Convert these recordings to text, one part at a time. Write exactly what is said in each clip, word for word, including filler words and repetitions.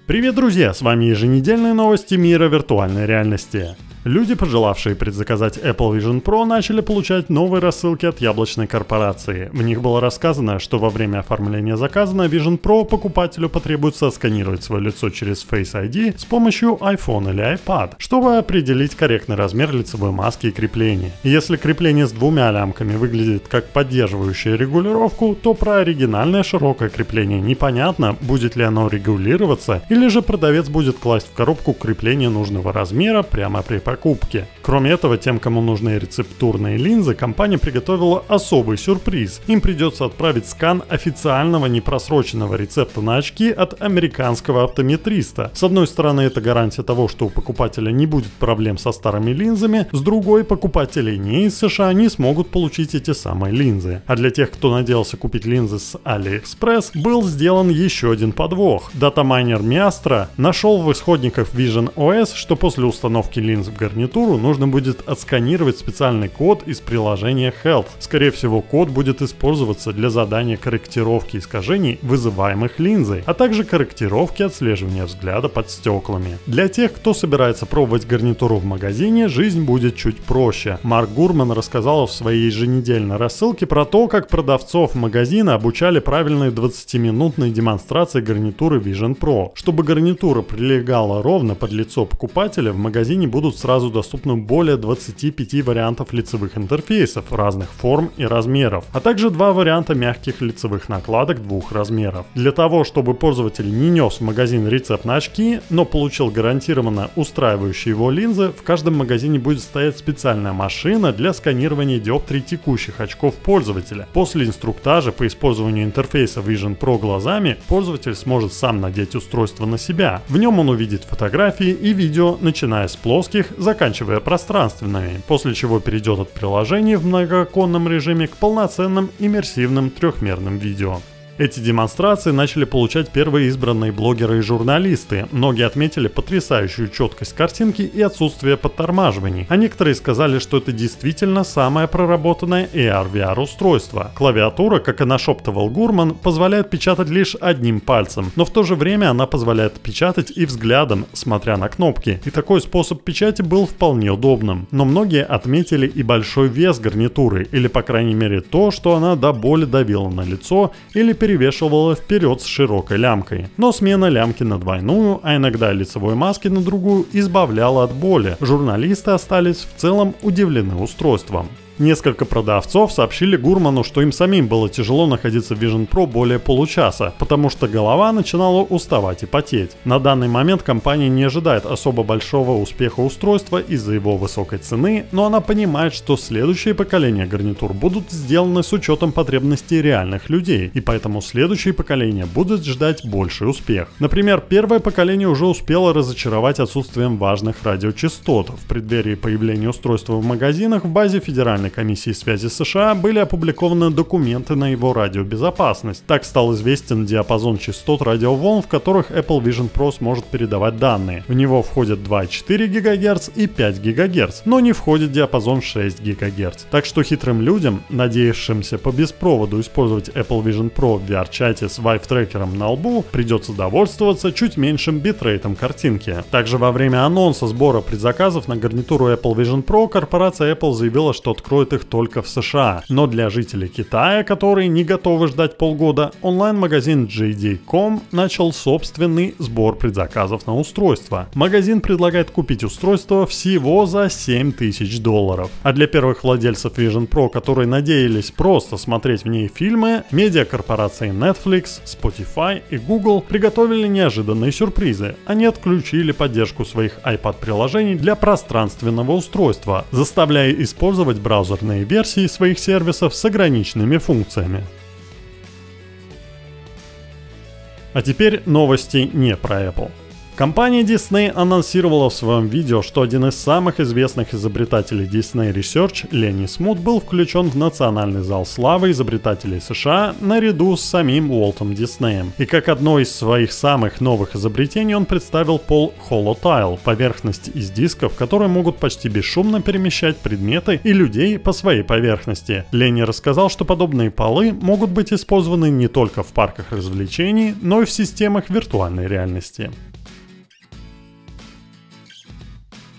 Привет, друзья! С вами еженедельные новости мира виртуальной реальности. Люди, пожелавшие предзаказать Apple Vision Pro, начали получать новые рассылки от яблочной корпорации. В них было рассказано, что во время оформления заказа на Vision Pro покупателю потребуется сканировать свое лицо через Face ай ди с помощью iPhone или iPad, чтобы определить корректный размер лицевой маски и крепления. И если крепление с двумя лямками выглядит как поддерживающее регулировку, то про оригинальное широкое крепление непонятно, будет ли оно регулироваться, или же продавец будет класть в коробку крепление нужного размера прямо при покупке. Кроме этого, тем, кому нужны рецептурные линзы, компания приготовила особый сюрприз. Им придется отправить скан официального непросроченного рецепта на очки от американского оптометриста. С одной стороны, это гарантия того, что у покупателя не будет проблем со старыми линзами, с другой, покупатели не из США не смогут получить эти самые линзы. А для тех, кто надеялся купить линзы с AliExpress, был сделан еще один подвох. Датамайнер Miastra нашел в исходниках Vision о эс, что после установки линз в гарнитуру нужно будет отсканировать специальный код из приложения Health. Скорее всего, код будет использоваться для задания корректировки искажений, вызываемых линзой, а также корректировки отслеживания взгляда под стеклами. Для тех, кто собирается пробовать гарнитуру в магазине, жизнь будет чуть проще. Марк Гурман рассказал в своей еженедельной рассылке про то, как продавцов магазина обучали правильной двадцатиминутной демонстрации гарнитуры Vision Pro. Чтобы гарнитура прилегала ровно под лицо покупателя, в магазине будут сразу доступны более двадцати пяти вариантов лицевых интерфейсов разных форм и размеров, а также два варианта мягких лицевых накладок двух размеров. Для того, чтобы пользователь не нес в магазин рецепт на очки, но получил гарантированно устраивающие его линзы, в каждом магазине будет стоять специальная машина для сканирования диоптрий текущих очков пользователя. После инструктажа по использованию интерфейса Vision Pro глазами, пользователь сможет сам надеть устройство на себя. В нем он увидит фотографии и видео, начиная с плоских, заканчивая пространственными, после чего перейдет от приложений в многооконном режиме к полноценным иммерсивным трехмерным видео. Эти демонстрации начали получать первые избранные блогеры и журналисты. Многие отметили потрясающую четкость картинки и отсутствие подтормаживаний, а некоторые сказали, что это действительно самое проработанное эй ар-ви ар устройство. Клавиатура, как и нашептывал Гурман, позволяет печатать лишь одним пальцем, но в то же время она позволяет печатать и взглядом, смотря на кнопки. И такой способ печати был вполне удобным. Но многие отметили и большой вес гарнитуры, или по крайней мере то, что она до боли давила на лицо или перевешивала вперед с широкой лямкой. Но смена лямки на двойную, а иногда лицевой маски на другую, избавляла от боли. Журналисты остались в целом удивлены устройством. Несколько продавцов сообщили Гурману, что им самим было тяжело находиться в Vision Pro более получаса, потому что голова начинала уставать и потеть. На данный момент компания не ожидает особо большого успеха устройства из-за его высокой цены, но она понимает, что следующие поколения гарнитур будут сделаны с учетом потребностей реальных людей, и поэтому следующие поколения будут ждать больший успех. Например, первое поколение уже успело разочаровать отсутствием важных радиочастот. В преддверии появления устройства в магазинах в базе Федеральной комиссии связи США были опубликованы документы на его радиобезопасность. Так стал известен диапазон частот радиоволн, в которых Apple Vision Pro сможет передавать данные. В него входят два и четыре гигагерца и пять гигагерц, но не входит диапазон шесть гигагерц. Так что хитрым людям, надеявшимся по беспроводу использовать Apple Vision Pro в ви ар-чате с Vive-трекером на лбу, придется довольствоваться чуть меньшим битрейтом картинки. Также во время анонса сбора предзаказов на гарнитуру Apple Vision Pro корпорация Apple заявила, что откроет их только в США. Но для жителей Китая, которые не готовы ждать полгода, онлайн-магазин джей ди точка ком начал собственный сбор предзаказов на устройство. Магазин предлагает купить устройство всего за семь тысяч долларов. А для первых владельцев Vision Pro, которые надеялись просто смотреть в ней фильмы, медиакорпорации Netflix, Spotify и Google приготовили неожиданные сюрпризы. Они отключили поддержку своих iPad-приложений для пространственного устройства, заставляя использовать браузерные версии своих сервисов с ограниченными функциями. А теперь новости не про Apple. Компания Disney анонсировала в своем видео, что один из самых известных изобретателей Disney Research, Ленни Смут, был включен в Национальный зал славы изобретателей США наряду с самим Уолтом Диснеем. И как одно из своих самых новых изобретений он представил пол Holotile, поверхность из дисков, которые могут почти бесшумно перемещать предметы и людей по своей поверхности. Ленни рассказал, что подобные полы могут быть использованы не только в парках развлечений, но и в системах виртуальной реальности.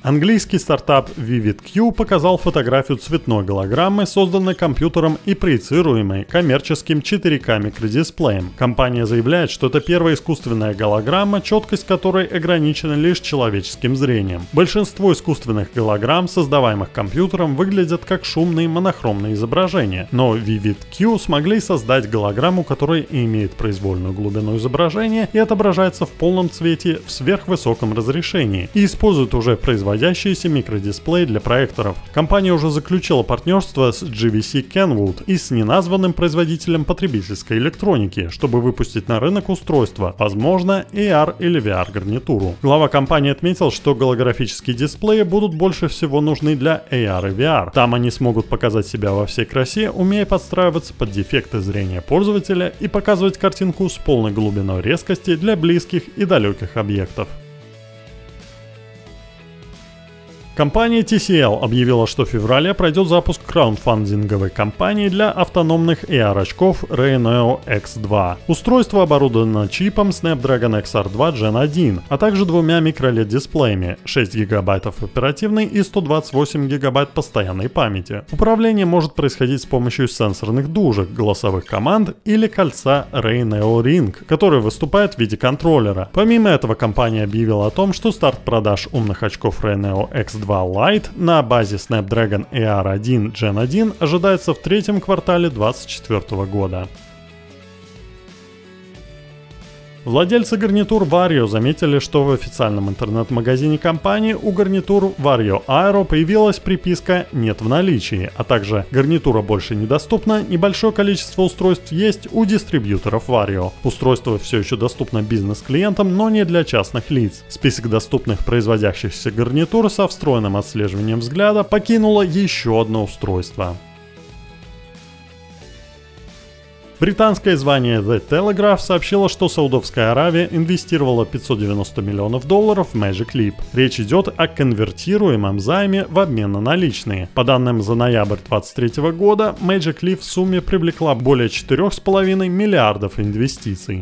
Английский стартап VividQ показал фотографию цветной голограммы, созданной компьютером и проецируемой коммерческим четыре ка микродисплеем. Компания заявляет, что это первая искусственная голограмма, четкость которой ограничена лишь человеческим зрением. Большинство искусственных голограмм, создаваемых компьютером, выглядят как шумные монохромные изображения, но VividQ смогли создать голограмму, которая имеет произвольную глубину изображения и отображается в полном цвете в сверхвысоком разрешении и использует уже производящиеся микродисплеи для проекторов. Компания уже заключила партнерство с джи ви си Kenwood и с неназванным производителем потребительской электроники, чтобы выпустить на рынок устройство, возможно, эй ар или ви ар гарнитуру. Глава компании отметил, что голографические дисплеи будут больше всего нужны для эй ар и ви ар. Там они смогут показать себя во всей красе, умея подстраиваться под дефекты зрения пользователя и показывать картинку с полной глубиной резкости для близких и далеких объектов. Компания ти си эл объявила, что в феврале пройдет запуск краундфандинговой кампании для автономных эй ар-очков Rayneo икс два. Устройство оборудовано чипом Snapdragon икс ар два джен один, а также двумя микролед-дисплеями, шесть гигабайтов оперативной и сто двадцать восемь гигабайт постоянной памяти. Управление может происходить с помощью сенсорных дужек, голосовых команд или кольца Rayneo Ring, который выступает в виде контроллера. Помимо этого, компания объявила о том, что старт продаж умных очков Rayneo икс два Lite на базе Snapdragon эй ар один джен один ожидается в третьем квартале две тысячи двадцать четвёртого года. Владельцы гарнитур Vario заметили, что в официальном интернет-магазине компании у гарнитур Vario Aero появилась приписка «Нет в наличии», а также «Гарнитура больше недоступна, небольшое количество устройств есть у дистрибьюторов Vario». Устройство все еще доступно бизнес-клиентам, но не для частных лиц. Список доступных производящихся гарнитур со встроенным отслеживанием взгляда покинуло еще одно устройство. Британское издание The Telegraph сообщило, что Саудовская Аравия инвестировала пятьсот девяносто миллионов долларов в Magic Leap. Речь идет о конвертируемом займе в обмен на наличные. По данным за ноябрь две тысячи двадцать третьего года, Magic Leap в сумме привлекла более четырёх с половиной миллиардов инвестиций.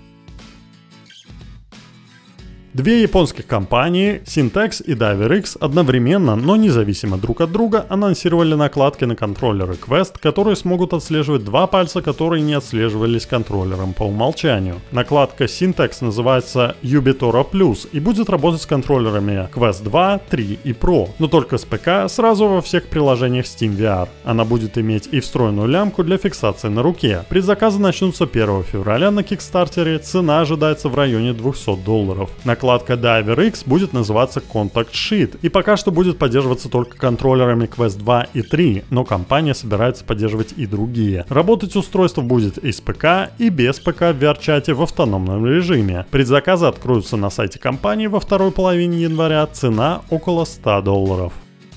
Две японских компании, Syntex и DiverX, одновременно, но независимо друг от друга, анонсировали накладки на контроллеры Quest, которые смогут отслеживать два пальца, которые не отслеживались контроллером по умолчанию. Накладка Syntex называется Ubitora Plus и будет работать с контроллерами Quest два, три и Pro, но только с ПК сразу во всех приложениях Steam ви ар. Она будет иметь и встроенную лямку для фиксации на руке. Предзаказы начнутся первого февраля на Kickstarter, цена ожидается в районе двухсот долларов. Накладка DiverX будет называться Contact Sheet и пока что будет поддерживаться только контроллерами Quest два и три, но компания собирается поддерживать и другие. Работать устройство будет и с ПК, и без ПК в ви ар-чате в автономном режиме. Предзаказы откроются на сайте компании во второй половине января, цена около ста долларов.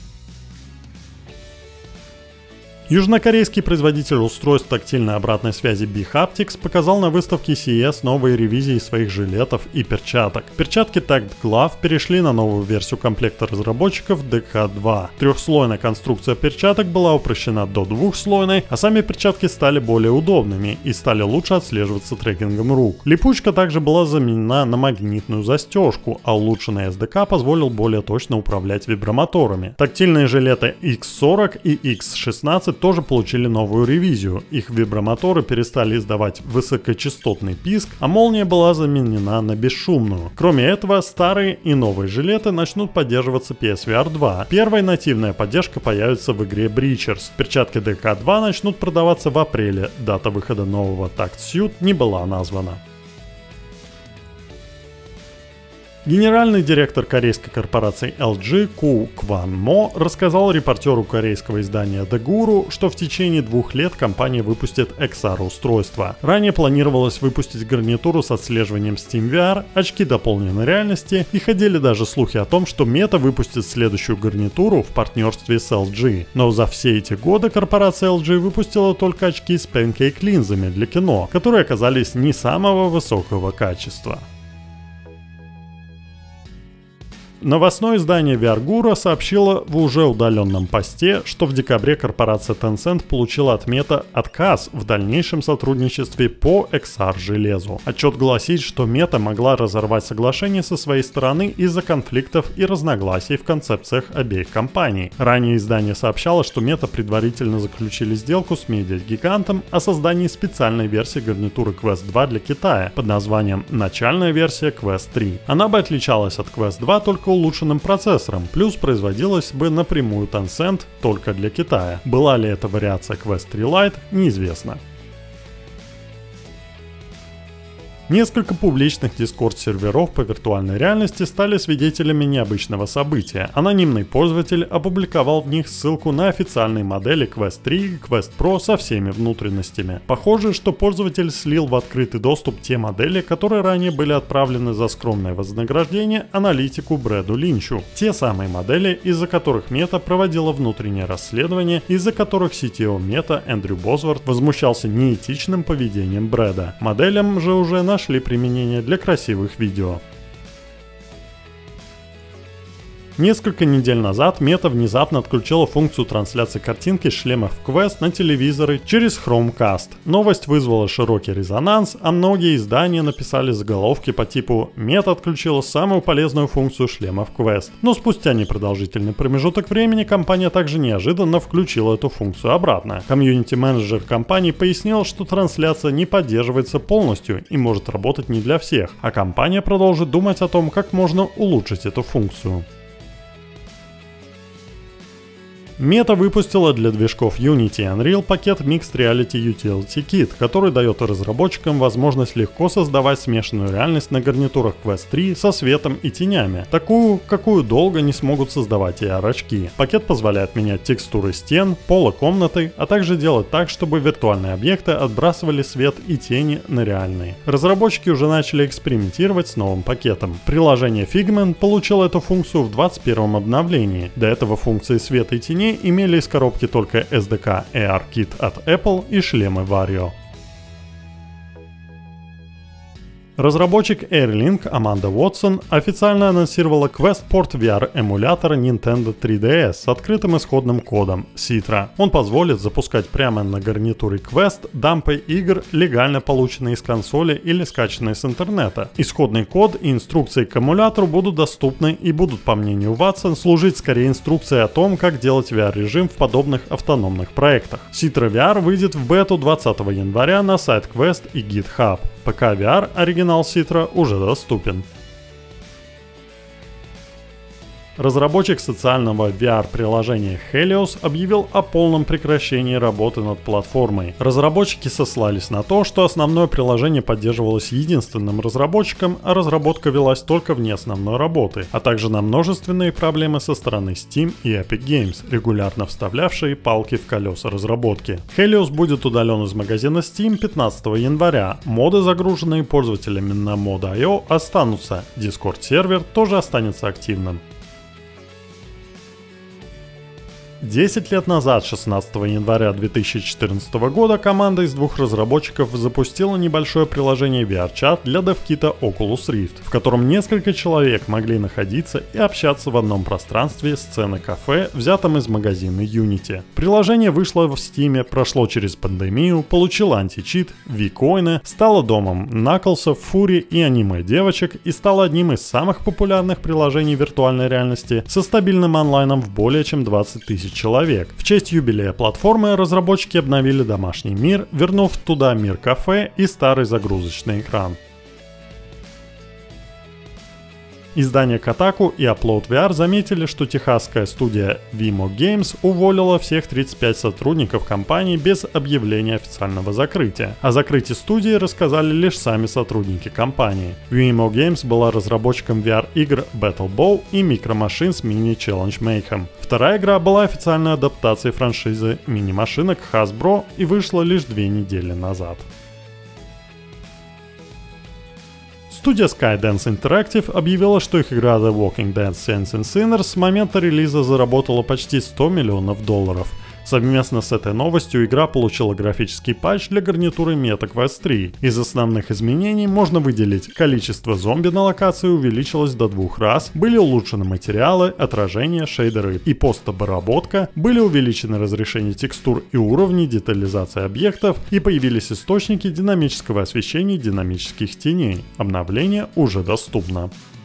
Южнокорейский производитель устройств тактильной обратной связи Bihaptics показал на выставке си и эс новые ревизии своих жилетов и перчаток. Перчатки Tagged Glove перешли на новую версию комплекта разработчиков ди кей два. Трехслойная конструкция перчаток была упрощена до двухслойной, а сами перчатки стали более удобными и стали лучше отслеживаться трекингом рук. Липучка также была заменена на магнитную застежку, а улучшенный эс ди кей позволил более точно управлять вибромоторами. Тактильные жилеты икс сорок и икс шестнадцать тоже получили новую ревизию. Их вибромоторы перестали издавать высокочастотный писк, а молния была заменена на бесшумную. Кроме этого, старые и новые жилеты начнут поддерживаться пи эс ви ар два. Первая нативная поддержка появится в игре Breachers. Перчатки ди кей два начнут продаваться в апреле. Дата выхода нового Tact Suit не была названа. Генеральный директор корейской корпорации эл джи Ку Кван Мо рассказал репортеру корейского издания The Guru, что в течение двух лет компания выпустит икс ар-устройство. Ранее планировалось выпустить гарнитуру с отслеживанием Steam ви ар, очки дополненной реальности и ходили даже слухи о том, что Meta выпустит следующую гарнитуру в партнерстве с эл джи. Но за все эти годы корпорация эл джи выпустила только очки с панкейк-линзами для кино, которые оказались не самого высокого качества. Новостное издание ви ар-Guru сообщило в уже удаленном посте, что в декабре корпорация Tencent получила от Meta отказ в дальнейшем сотрудничестве по икс ар-железу. Отчет гласит, что Meta могла разорвать соглашение со своей стороны из-за конфликтов и разногласий в концепциях обеих компаний. Ранее издание сообщало, что Meta предварительно заключили сделку с медиагигантом о создании специальной версии гарнитуры Quest два для Китая под названием «Начальная версия Quest три». Она бы отличалась от Quest два только улучшенным процессором, плюс производилась бы напрямую Tencent только для Китая. Была ли это вариация Quest три Lite, неизвестно. Несколько публичных дискорд-серверов по виртуальной реальности стали свидетелями необычного события. Анонимный пользователь опубликовал в них ссылку на официальные модели Quest три и Quest Pro со всеми внутренностями. Похоже, что пользователь слил в открытый доступ те модели, которые ранее были отправлены за скромное вознаграждение аналитику Брэду Линчу. Те самые модели, из-за которых Meta проводила внутреннее расследование, из-за которых си ти о Meta Эндрю Босворт возмущался неэтичным поведением Брэда. Моделям же уже нашли нашли применение для красивых видео. Несколько недель назад Meta внезапно отключила функцию трансляции картинки шлемов Quest на телевизоры через Chromecast. Новость вызвала широкий резонанс, а многие издания написали заголовки по типу «Meta отключила самую полезную функцию шлемов Quest». Но спустя непродолжительный промежуток времени компания также неожиданно включила эту функцию обратно. Комьюнити-менеджер компании пояснил, что трансляция не поддерживается полностью и может работать не для всех, а компания продолжит думать о том, как можно улучшить эту функцию. Meta выпустила для движков Unity и Unreal пакет Mixed Reality Utility Kit, который дает разработчикам возможность легко создавать смешанную реальность на гарнитурах Quest три со светом и тенями, такую, какую долго не смогут создавать эй ар-очки. Пакет позволяет менять текстуры стен, пола комнаты, а также делать так, чтобы виртуальные объекты отбрасывали свет и тени на реальные. Разработчики уже начали экспериментировать с новым пакетом. Приложение Figment получило эту функцию в двадцать первом обновлении. До этого функции света и теней имели из коробки только эс ди кей эй ар-Kit от Apple и шлемы Vario. Разработчик Airlink Аманда Уотсон официально анонсировала Quest-порт ви ар-эмулятора Nintendo три ди эс с открытым исходным кодом Citra. Он позволит запускать прямо на гарнитуре Quest дампы игр, легально полученные из консоли или скачанные с интернета. Исходный код и инструкции к эмулятору будут доступны и будут, по мнению Watson, служить скорее инструкцией о том, как делать ви ар-режим в подобных автономных проектах. Citra ви ар выйдет в бету двадцатого января на сайт Quest и GitHub. пэ ка ви ар оригинал Citra уже доступен. Разработчик социального ви ар-приложения Helios объявил о полном прекращении работы над платформой. Разработчики сослались на то, что основное приложение поддерживалось единственным разработчиком, а разработка велась только вне основной работы, а также на множественные проблемы со стороны Steam и Epic Games, регулярно вставлявшие палки в колеса разработки. Helios будет удален из магазина Steam пятнадцатого января. Моды, загруженные пользователями на mod точка ай о, останутся. Discord-сервер тоже останется активным. десять лет назад, шестнадцатого января две тысячи четырнадцатого года, команда из двух разработчиков запустила небольшое приложение ви ар-чат для девкита Oculus Rift, в котором несколько человек могли находиться и общаться в одном пространстве сцены-кафе, взятом из магазина Unity. Приложение вышло в Steam, прошло через пандемию, получило античит, ви-коины, стало домом Наклсов, Фури и аниме-девочек и стало одним из самых популярных приложений виртуальной реальности со стабильным онлайном в более чем двадцать тысяч человек. В честь юбилея платформы разработчики обновили домашний мир, вернув туда мир кафе и старый загрузочный экран. Издания Kotaku и Upload ви ар заметили, что техасская студия Vimo Games уволила всех тридцать пять сотрудников компании без объявления официального закрытия. О закрытии студии рассказали лишь сами сотрудники компании. Vimo Games была разработчиком ви ар-игр Battle Bow и Micro Machines Mini Challenge Mayhem. Вторая игра была официальной адаптацией франшизы мини-машинок Hasbro и вышла лишь две недели назад. Студия Skydance Interactive объявила, что их игра The Walking Dead Saints and Sinners с момента релиза заработала почти сто миллионов долларов. Совместно с этой новостью игра получила графический патч для гарнитуры MetaQuest три. Из основных изменений можно выделить: количество зомби на локации увеличилось до двух раз, были улучшены материалы, отражения, шейдеры и постобработка, были увеличены разрешение текстур и уровни, детализация объектов и появились источники динамического освещения и динамических теней. Обновление уже доступно.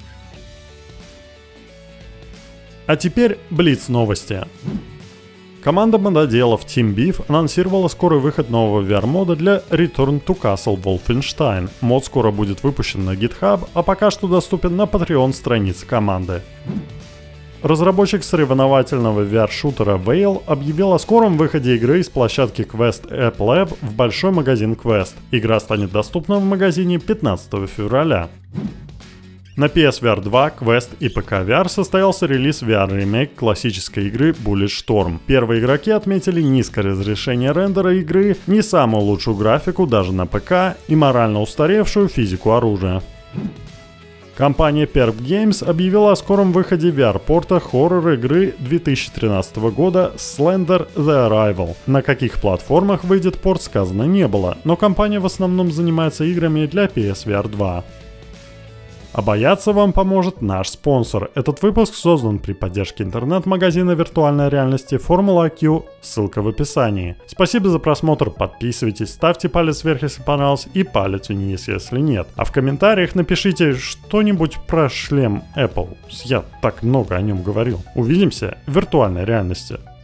А теперь Блиц новости. Команда мододелов Team Beef анонсировала скорый выход нового ви ар-мода для Return to Castle Wolfenstein. Мод скоро будет выпущен на GitHub, а пока что доступен на Patreon странице команды. Разработчик соревновательного ви ар-шутера Veil объявил о скором выходе игры из площадки Quest App Lab в большой магазин Quest. Игра станет доступна в магазине пятнадцатого февраля. На пи эс ви ар два, Quest и пи си ви ар состоялся релиз ви ар-ремейк классической игры Bulletstorm. Первые игроки отметили низкое разрешение рендера игры, не самую лучшую графику даже на ПК и морально устаревшую физику оружия. Компания Perp Games объявила о скором выходе ви ар-порта хоррор-игры две тысячи тринадцатого года Slender The Arrival. На каких платформах выйдет порт, сказано не было, но компания в основном занимается играми для пи эс ви ар два. А бояться вам поможет наш спонсор. Этот выпуск создан при поддержке интернет-магазина виртуальной реальности Formula Q, ссылка в описании. Спасибо за просмотр, подписывайтесь, ставьте палец вверх, если понравилось, и палец вниз, если нет. А в комментариях напишите что-нибудь про шлем Apple. Я так много о нем говорил. Увидимся в виртуальной реальности.